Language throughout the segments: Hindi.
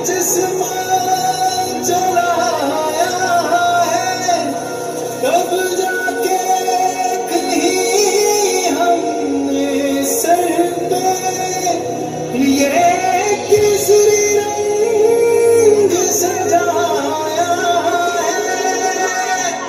जिस्म जलाया है, तब जाके कहीं हमने सर पे ये केसरी रंग सजाया है।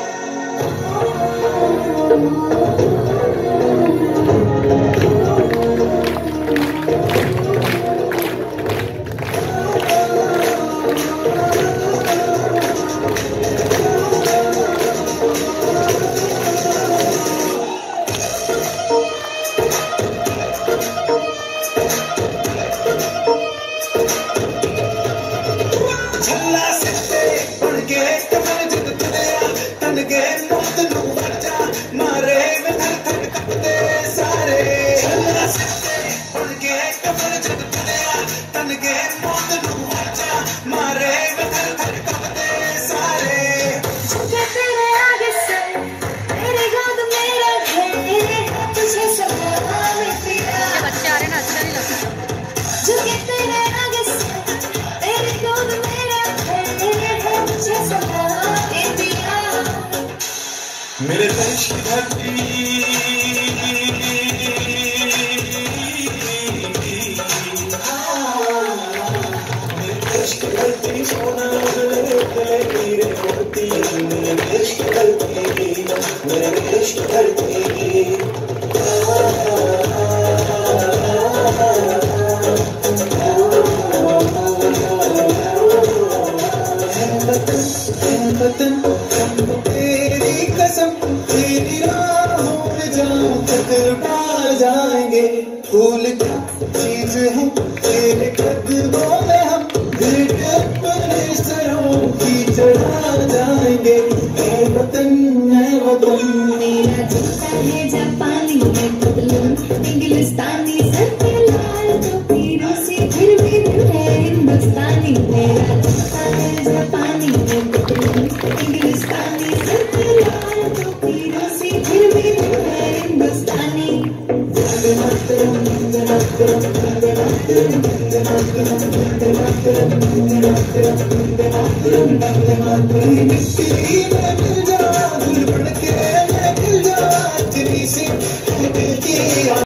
झल्ला सिद्धे बन के कमर जग तुरिया, तन के मौत नू वजा मारे में थर थर कपदे सारे। झल्ला सिद्धे बन के कमर जग तुरिया, तन के मौत नू वजा मारे में थर थर कपदे सारे। झुके तेरे आगे से तेरे गोद में रखे, तुझे सपना में पिया। बच्चे आ रहे ना, अच्छा नहीं लगता। झुके तेरे आगे से तेरे गोद में रखे, तुझे सपना में पिया। मेरे देश की धरती मेरे देश की धरती सोना उजले हीरे मोती। मेरे देश की धरती, मेरे देश की धरती। वतन हम तेरी कसम, तेरी राहों में जाऊं तक पा जाएंगे। फूल क्या चीज है तेरे कदमों में, हम घिट अपने सरों की चढ़ा जाएंगे। है वतन मेरा जूता है जापानी में पतलून इंग्लिस्तानी, सर पे लाल टोपी रूसी, फिर भी दिल है हिंदुस्तानी। मेरा जूता है जापानी में पतलून इंग्लिस्तानी, सर पे लाल टोपी रूसी, फिर भी दिल है हिंदुस्तानी। मिट्टी में मिल जा, धूल बन के मैं मिल जा, तेरी सी दिल की